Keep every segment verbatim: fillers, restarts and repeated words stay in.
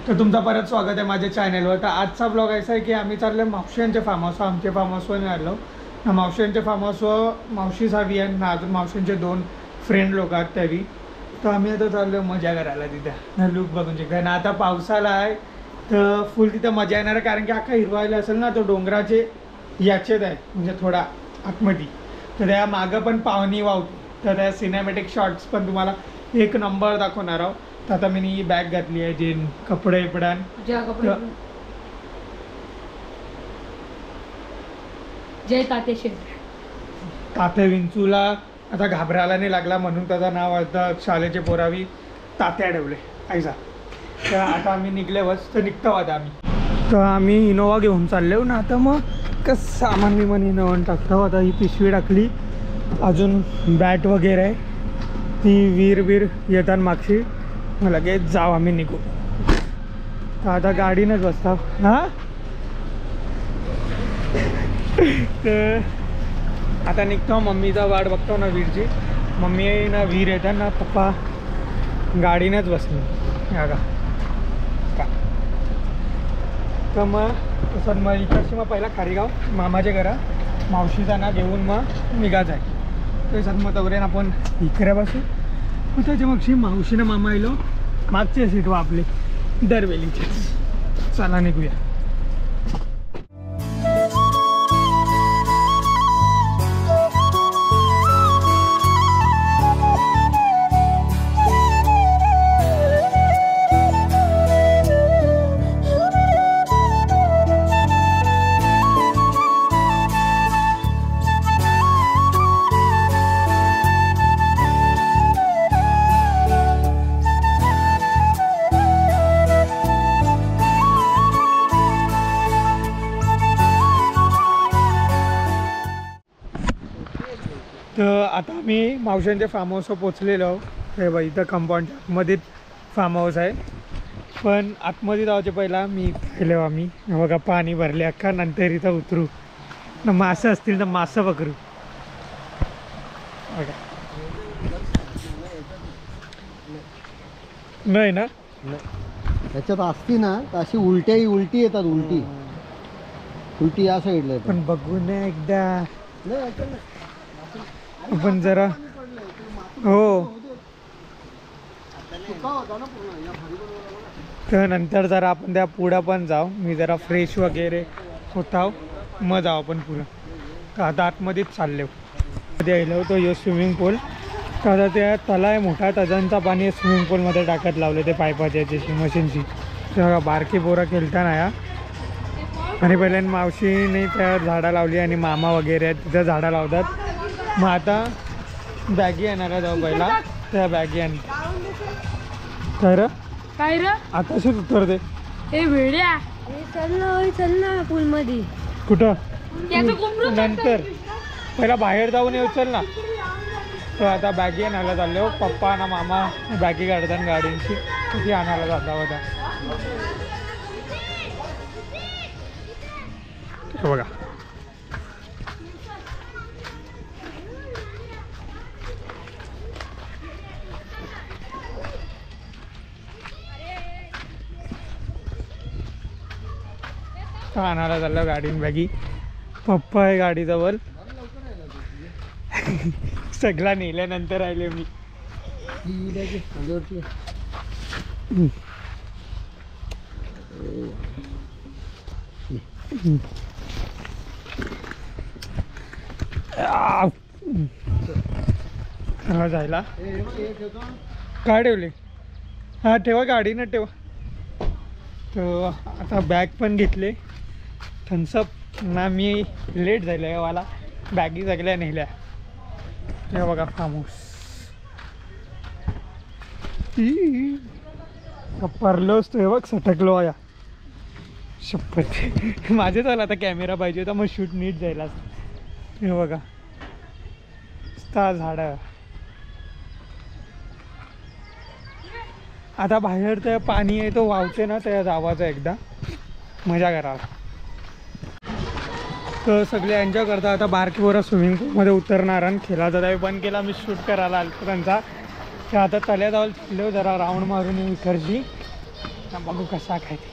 तर तुमचं परत स्वागत आहे माझ्या चॅनलवर। तर आजचा ब्लॉग असा आहे की आम्ही चाललो मावशींच्या फार्म हाऊस, आमच्या फार्म हाऊसवर आलो ना। मावशींच्या फार्म हाऊसवर मावशी सावी आहे ना, अजून मावशींचे दोन फ्रेंड लोक आहेत तरी। तर आम्ही आता चाललो मजा करायला तिथे ना, लुक बघून शकता ना। आता पावसाला आहे तर फुल तिथं मजा येणार आहे, कारण की अख्खा हिरवायला असेल ना, तो डोंगराचे याचेत आहे म्हणजे थोडा आतमध्ये। तर त्या मागं पण पावनी वावते, तर त्या सिनेमॅटिक शॉट्स पण तुम्हाला एक नंबर दाखवणार आहोत। तर आता मी ही बॅग घातली आहे जे कपडे बिपडान जय ताते शेठ। ताते विंचूला आता घाबरायला नाही लागला म्हणून त्याचं नाव आता शाळेचे पोरावी तात्या ठेवले ऐसा। तर आता आम्ही निघले बस, तर निघतो आता आम्ही। तर आम्ही इनोवा घेऊन चाललो ना। आता मग कसं सामान बिमान इनोवान टाकतो। आता ही पिशवी टाकली, अजून बॅट वगैरे आहे, ती वीर वीर येतात मागची, मग लगेच जाऊ आम्ही निघू। तर आता गाडीनंच बसता हां। तर आता निघतो, मम्मीचा वाट बघतो ना वीरची। मम्मी ना वीर येतात ना, पप्पा गाडीनंच बसले या का का तर मग तसं मग इकडची मग पहिला खारीगाव मामाच्या घरा मावशीचा ना घेऊन मग निघायचं आहे। त्याच्यात मग तवरेन आपण इकडे बसू, मग त्याच्या मागशी मावशीनं मामा येलो मागचे सीट व आपले दरवेलीचे। चला निघूया। तर आता आम्ही मावशांच्या फार्म हाऊसवर पोचलेलो आहोत। हे बघा इथं कंपाऊंडच्या आतमध्येच फार्म हाऊस आहे, पण आतमध्ये जायचे पहिला मी पाहिलं आम्ही बघा पाणी भरले अख्खा, नंतर इथं उतरू ना, मासे असतील तर मासे पकडू बघा। नाही ना त्याच्यात असती ना तर अशी उलट्याही उलटी येतात, उलटी उलटी या साईडला येतात। पण बघू ना एकदा पण जरा हो। तर नंतर जरा आपण त्या पुढं पण जाऊ, मी जरा फ्रेश वगैरे होताव मग जाऊ आपण पुढं। तर आता आतमध्येच चालले मध्ये यायला होतो यो स्विमिंग पूल। तर आता त्या तला आहे मोठा, तजांचा पाणी स्विमिंग पूलमध्ये टाकत लावले ते पायपाच्या याची मशीनची। तर बारकी पोरं खेळताना या, आणि पहिल्यांदा मावशीने त्या झाडं लावली आणि मामा वगैरे आहेत तिथं झाडं लावतात। मग आता बॅगी आणायला जाऊ पहिला, त्या बॅगी आण तर काय रे आताशीच उतरते हे वेड्या, चल ना चल ना पूल मध्ये कुठं याचं नंतर पहिला बाहेर जाऊन येऊ चल ना। तर आता बॅगी आणायला चाललो, पप्पा ना मामा बॅगी काढतात गाडींची, ती आणायला जाता होता बघा। आणायला चाललं गाडीन बॅगी, पप्पा आहे गाडीजवळ। सगळा नेल्यानंतर आले मी। जायला काय ठेवले हा ठेवा गाडी ना ठेवा। तर आता बॅग पण घेतले, थम्सअप ना, मी लेट झालं आहे मला, बॅगी सगळ्या नेल्या। हे बघा फार्म हाऊस परलोच तो हे बघ सटकलो या शपथ। माझे झालं आता कॅमेरा पाहिजे होता, मग शूट नीट जायला। हे बघा झाडं, आता बाहेर ते पाणी आहे तो वाहते ना, त्या आवाज एकदा मजा करा। तर सगळे एन्जॉय करता। आता बारकी पोरं स्विमिंग पूलमध्ये उतरणार आणि खेळायचा त्यावेळी बंद केला, मी शूट करायला आलो त्यांचा। तर आता तल्या जाऊन फिरलो जरा राऊंड मारून इकडची, आता बघू कसा काय ते.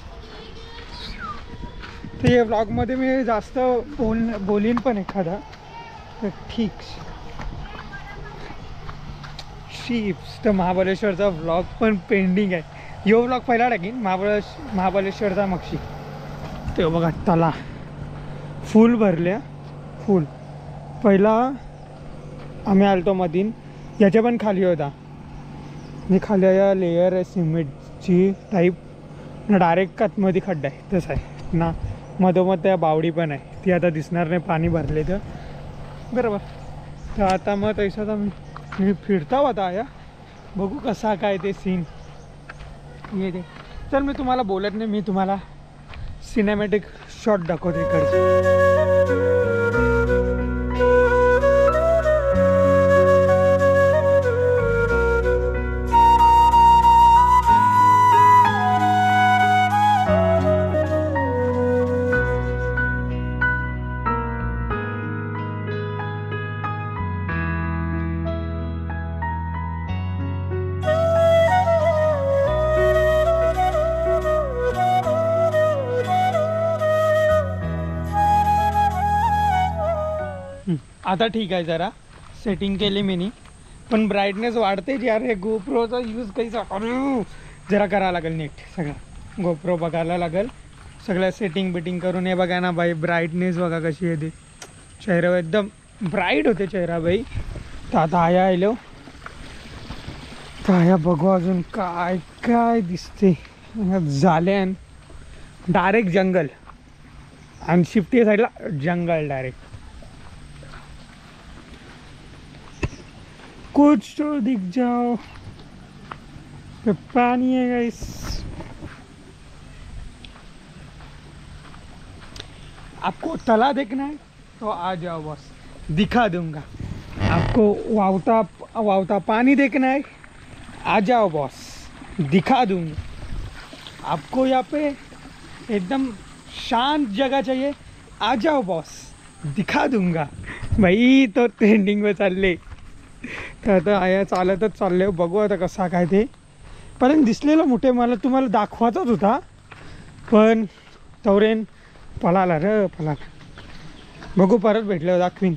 तर या ब्लॉगमध्ये मी जास्त बोल बोलीन पण एखादा तर ठीक. शिप्स तर महाबळेश्वरचा व्लॉग पण पेंडिंग आहे. यो व्लॉग पहिला टाकीन महाबळेश महाबळेश्वरचा मक्षी. ते बघा तला फुल भरल्या फुल. पहिला आम्ही आलतो मधीन याच्या पण खाली होता. मी खाली या लेयर आहे सिमेंटची टाईप ना डायरेक्ट आतमध्ये खड्डा आहे तसं आहे ना. मधोमध त्या बावडी पण आहे ती आता दिसणार नाही पाणी भरले तर बरोबर. तर आता मग तैसाच आम्ही मी फिरता होता या बघू कसा काय ते सीन येते. चल मी तुम्हाला बोलत नाही, मी तुम्हाला सिनेमॅटिक शॉट दाखवते इकडचे. आता ठीक आहे जरा सेटिंग केली मी नी पण ब्राईटनेस वाढते यार. हे गोप्रोचा यूज काहीच जरा करावं लागेल नीट. सगळं गोप्रो बघायला लागेल सगळं सेटिंग बिटिंग करून. हे बघा ना बाई ब्राईटनेस बघा कशी येते. चेहरा एकदम ब्राईट होते चेहरा बाई. तर आता आया आलो तर आया बघू अजून काय काय दिसते. झाल्यान डायरेक्ट जंगल आणि शिफ्टी साईडला जंगल डायरेक्ट. कुछ तो दिख जाओ तो पानी है गाइस. आपको तला देखना है तो आ जाओ बस दिखा दूंगा. आपको वावता वावता पानी देखना है आ जाओ बॉस दिखा दूंगा. आपको यहाँ पे एकदम शांत जगह चाहिए आ जाओ बॉस दिखा दूंगा. भाई तो ट्रेंडिंग में चालले. तर आता आया चालतच चालले. बघू आता कसा काय ते. पण दिसलेलं मोठे मला तुम्हाला दाखवायचाच होता पण तवरेन पळाला र पळाला. बघू परत भेटल्यावर दाखवीन.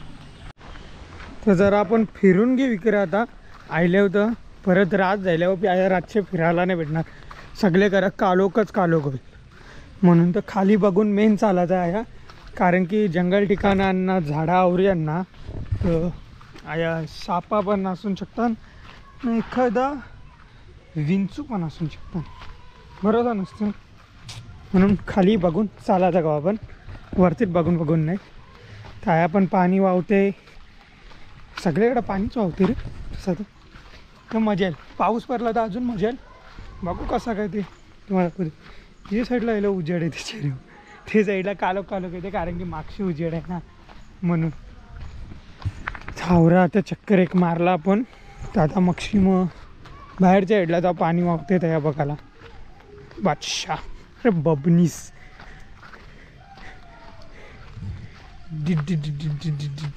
तर जरा आपण फिरून घेऊ इकडे. आता आयले होतं परत रात झाल्यावर आया रातचे फिरायला नाही भेटणार. सगळे करा कालोकच कालोक होईल म्हणून तर खाली बघून मेन चालायचं आया. कारण की जंगल ठिकाणांना झाडावऱ्यांना तर आया सापा पण असू शकतात एखादा विंचू पण असू शकतात बरोबर नसतं. म्हणून खाली बघून चालायचं गाव आपण वरतीच बघून बघून नाही. तर आया पण पाणी वाहते सगळीकडे पाणीच वाहते रे तसं. तर मजा येईल पाऊस पडला तर अजून मजा येईल. बघू कसा काय ते तुम्हाला पुढे. हे साईडला यायला उजेड आहे त्याच्या ते साईडला कालोक कालोक येते कारण की मागशी उजेड आहे ना म्हणून. थावरा आता चक्कर एक मारला आपण. तर आता मक्षी मग बाहेरच्या साईडला तर पाणी वाहते त्या बघायला. बादशाह अरे बबनीस डि डि डि डि डि डि डि.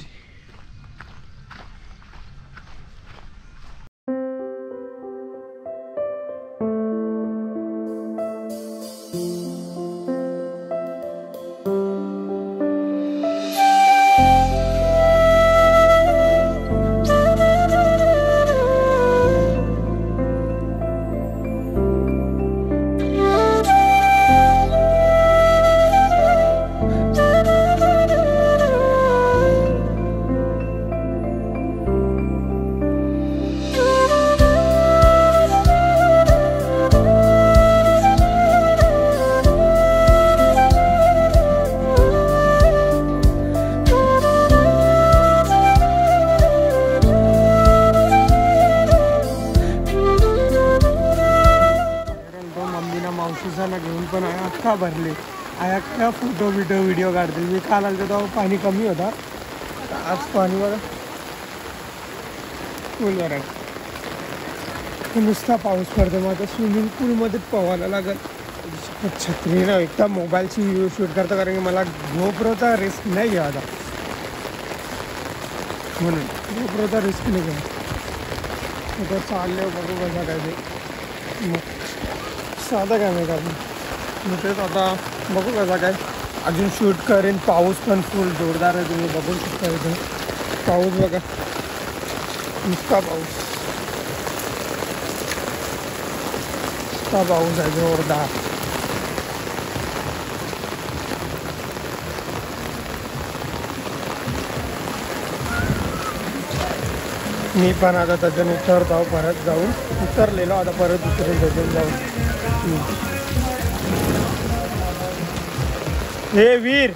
घेऊन पण आहे अख्खा भरले. आहे अख्खा फोटो बिटो व्हिडिओ काढते. मी काल आलो तेव्हा पाणी कमी होता आज पाणी बघा फुल आहे. नुसता पाऊस पडतो मग आता स्विमिंग पूलमध्येच पोहायला लागेल. छत्री ना एकदा मोबाईलची शूट करता कारण की मला गोप्रोचा रिस्क नाही घ्या आता म्हणून गोप्रोचा रिस्क नाही घ्या. आता चालले बघू कसा काय ते. मग साधा कॅमेरा मी तेच आता बघू कसा काय अजून शूट करेन. पाऊस पण फुल जोरदार आहे, तुम्ही बघू शकता इथे पाऊस बघा, नुसता पाऊस नुसता पाऊस आहे जोरदार. मी पण आता त्याच्याने उतरतो, परत जाऊन उतरलेलो आता परत उतरेल त्याच्याने जाऊन. हे वीर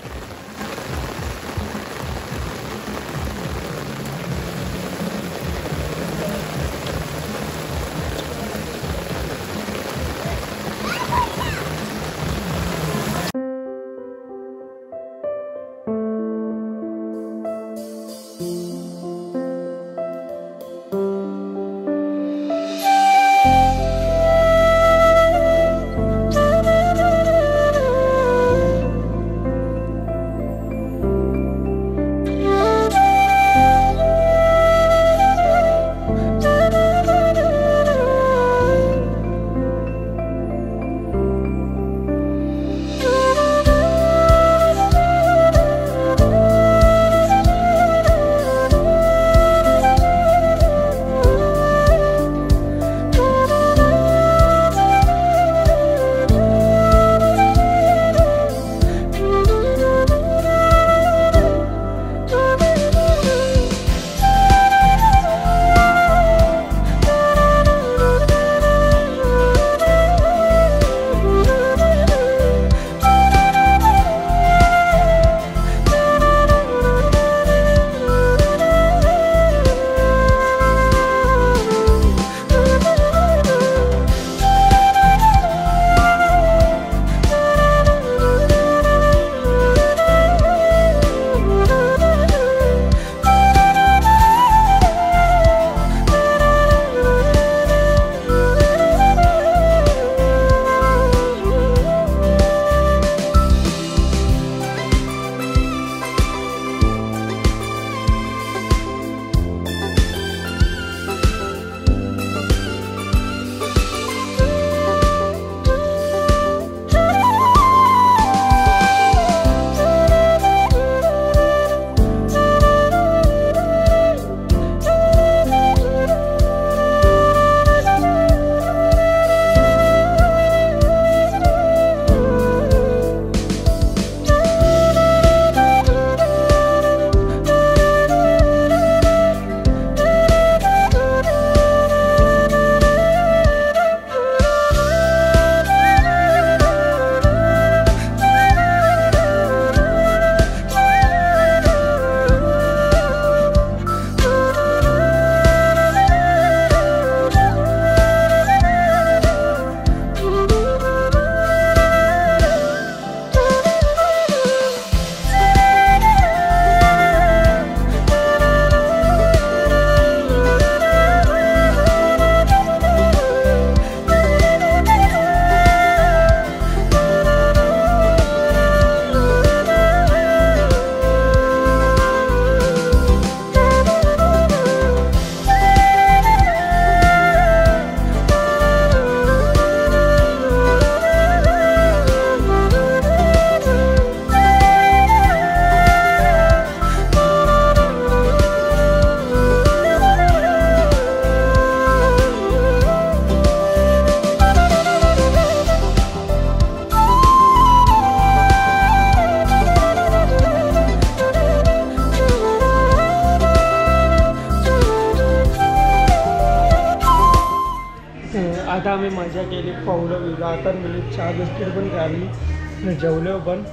आता आम्ही मजा केली, पावलं बिवलं. आता मी चहा बिस्किट पण खाल्ली, जेवलो पण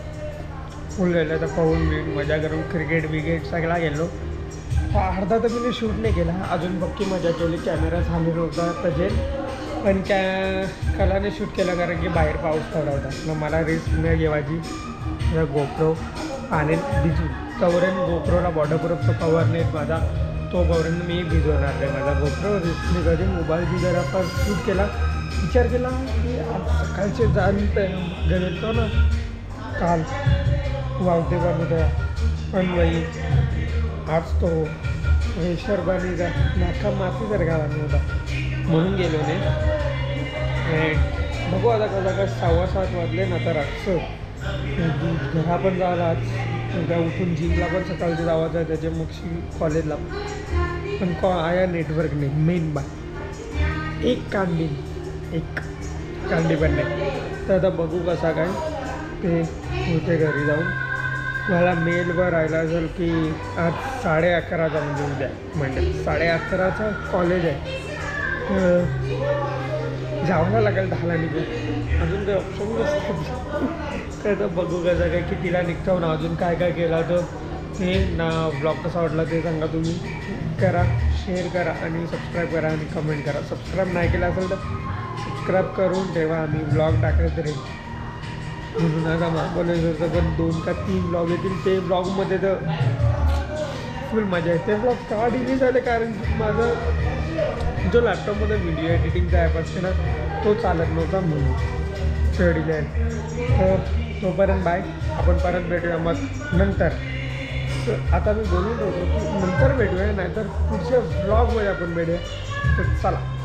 फुल राहिलं. आता पाहून मी मजा करून क्रिकेट बिकेट सगळा गेलो. अर्धा तर मी शूट नाही केला, अजून पक्की मजा केली. कॅमेरा चालू नव्हता तजेल, पण त्या कलाने शूट केलं कारण की बाहेर पाऊस थोडा होता. मग मला रिस्क न घेवायची. गोप्रो पाण्यात भिजू तवरण गोप्रोला वॉटरप्रूफचा कवर नाही माझा, तो कवरण मी भिजवणार नाही माझा गोप्रो. रिस्कने कधी मोबाईल जर आपण शूट केला, विचार केला की आज सकाळचे जाण गेलो ना काल वावते बनवत्या, पण बाई आज तो रेशरबानीचा नाका मातीसारखा बनवता म्हणून गेलो नाही. बघू आता कसं काय सव्वा सात वाजले ना तर रातचं घरा पण जायला आज उद्या उठून जिमला पण सकाळचं जावायचं आहे त्याच्या मग कॉलेजला पण कॉ आया नेटवर्क नाही मेन बाय एक कांडी एक कांडी पण नाही तर आता बघू कसा काय ते होते घरी जाऊन मला मेलवर राहिला असेल की आज साडे अकराचा म्हणजे उद्या म्हणजे साडे अकराचा कॉलेज आहे जावं लागेल दहाला निघून अजून काही ऑप्शन नसतं काय तर बघू कसं काय कितीला निघतो ना अजून काय काय केला तर हे ना ब्लॉग कसा वाटला ते सांगा तुम्ही करा शेअर करा आणि सबस्क्राईब करा आणि कमेंट करा सबस्क्राईब नाही केलं असेल तर सबस्क्राईब करून ठेवा आम्ही ब्लॉग टाकत राहील म्हणून आता महाबळेश्वरचं पण दोन का तीन ब्लॉग येतील ते ब्लॉगमध्ये तर फुल मजा येते ते ब्लॉग का डिलीट झाले कारण की माझं जो लॅपटॉपमध्ये व्हिडिओ एडिटिंगचा ॲप असते ना तो चालत नव्हता म्हणून शेवडीला तर तोपर्यंत बाय आपण परत भेटूया मग नंतर आता मी बोलून होतो की नंतर भेटूया नाहीतर पुढच्या ब्लॉगमध्ये आपण भेटूया तर चला